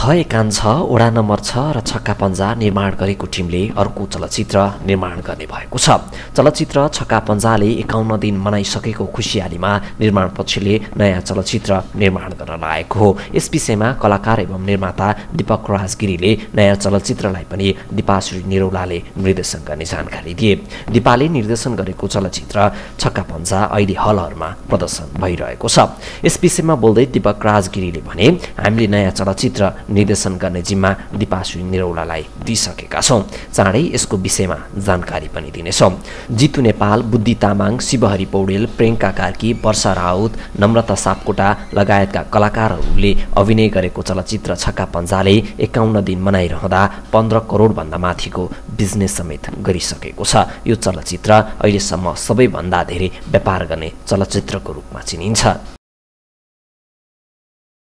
एकान छ, वडा नम्बर 6 र छक्का पञ्जा निर्माण गरेको टिमले अर्को चलचित्र निर्माण गर्ने भएको छ। चलचित्र छक्का पञ्जाले 51 दिन मनाइसकेको खुसियालीमा निर्माण पक्षले नयाँ चलचित्र निर्माण गर्न लागेको हो। यस विषयमा कलाकार एवं निर्माता दीपक राजगिरीले नयाँ चलचित्रलाई पनि दिपाश्री निरौलाले निर्देशन गर्ने जानकारी दिए। दिपाले निर्देशन गरेको चलचित्र छक्का पञ्जा अहिले हलहरूमा प्रदर्शन भइरहेको छ। यस विषयमा बोल्दै दीपक राजगिरीले भने, हामीले नयाँ चलचित्र निर्देशन गर्ने जिम्मा दिपाश्री निरौलालाई दिइसकेका छौँ। चाँडै यसको विषयमा जानकारी पनि दिनेछौँ। जितु नेपाल, बुद्धि तामाङ, शिवहरि पौडेल, प्रियङ्का कार्की, वर्षा राउत, नम्रता सापकोटा लगायतका कलाकारहरूले अभिनय गरेको चलचित्र छक्का पञ्जाले 51 दिन मनाइरहँदा 15 करोडभन्दा माथिको बिजनेस समेत गरिसकेको छ। यो चलचित्र अहिलेसम्म सबैभन्दा धेरै व्यापार गर्ने चलचित्रको रूपमा चिनिन्छ।